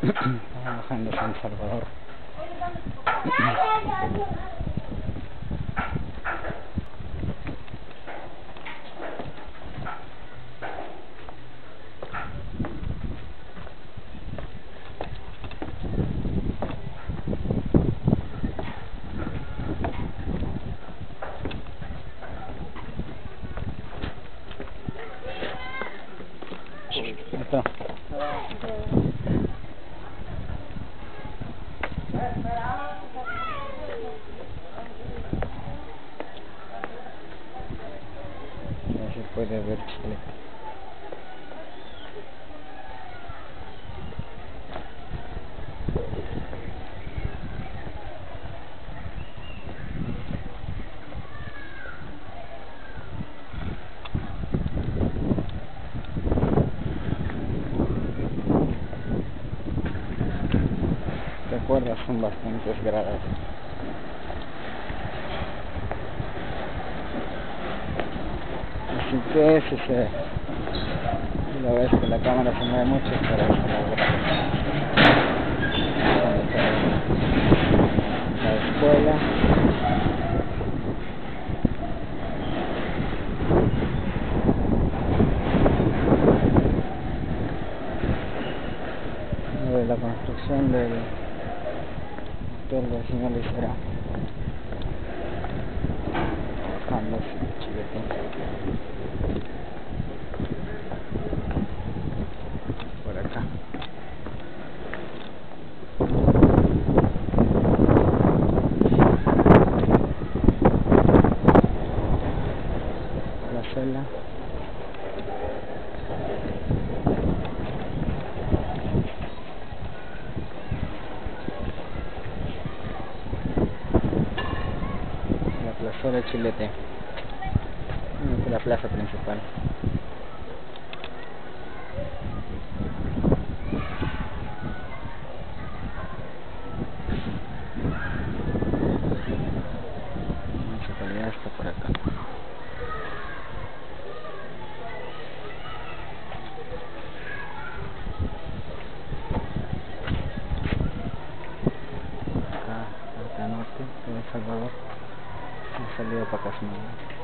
Bajando San Salvador. Esto. No se puede ver. Las cuerdas son bastante gradas. Así que si lo ves que la cámara se mueve mucho es para la escuela. De la construcción del hotel del señor Licera. Ambos por acá. La celda. La Chilete. Esta es la plaza principal. La municipalidad está por acá. Acá norte, de El Salvador. He salido para Casmán.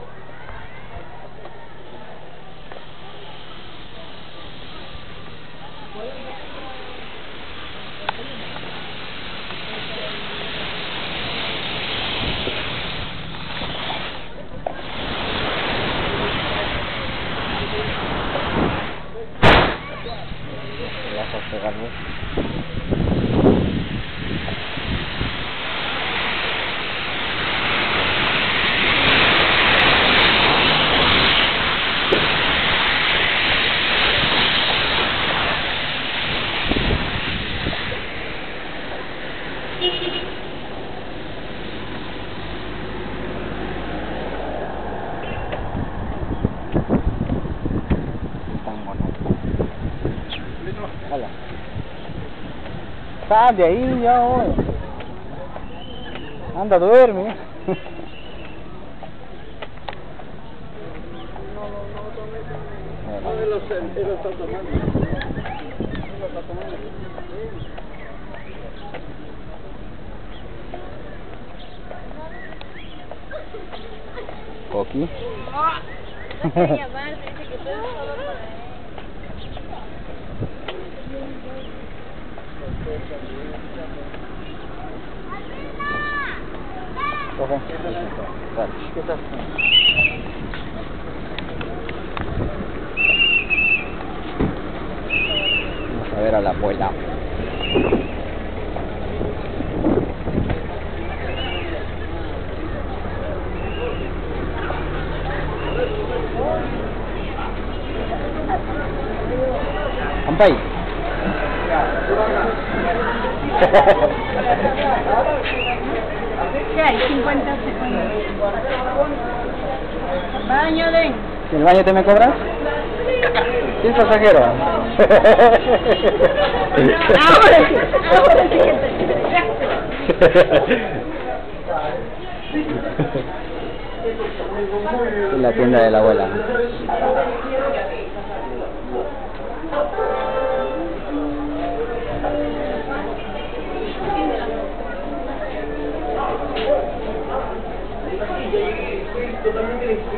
Vas a pegarlo. Hola. Sal de ahí ya hoy. Anda, duerme. Coqui. ¿Qué estás haciendo? Vamos a ver a la abuela. Ampay. ¿Qué hay? 50 segundos. Baño de... ¿Y el baño te me cobras? ¿Sí, pasajero? Ahora sí. Es la tienda de la abuela.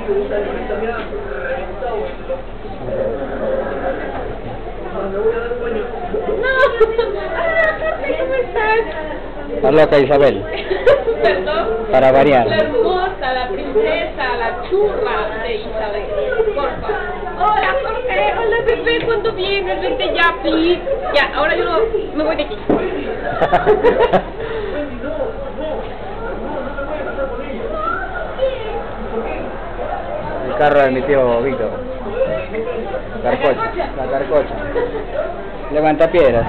¿Cómo estás? Está loca Isabel. Perdón. Para variar. La hermosa, la princesa, la churra de Isabel. Porfa. Hola, Jorge. Hola, bebé. ¿Cuándo vienes? Vente ya, please. Ya, ahora yo me voy de aquí. El carro de mi tío Víctor. Carcocha, la carcocha. Levanta piedras.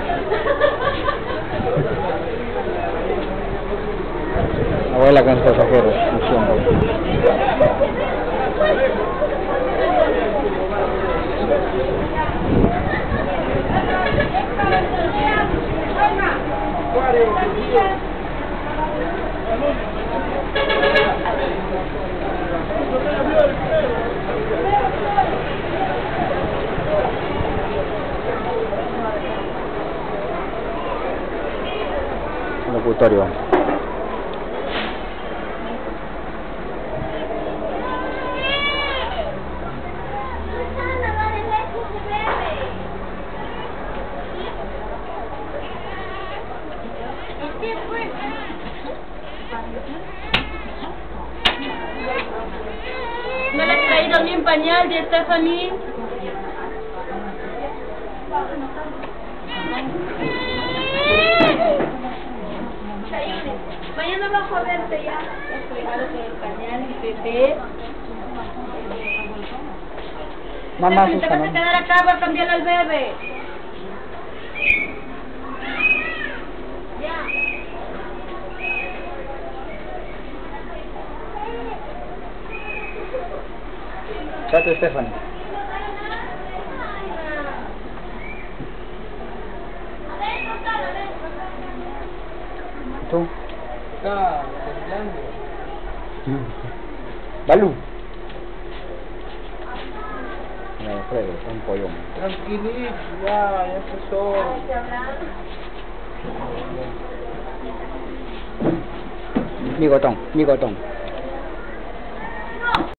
Abuela con pasajeros, locutorio. ¿No le has traído ni un pañal de Stephanie? Mañana va a joderte ya. Has fregado con el pañal, bebé. Mamá, Te vas a quedar acá para cambiarle al bebé. Ya. Chato Estefan. ¿Tú? Está temblando. Balú. No, Fredo, es un pollón. Tranquilito, ya empezó. Migotón, migotón.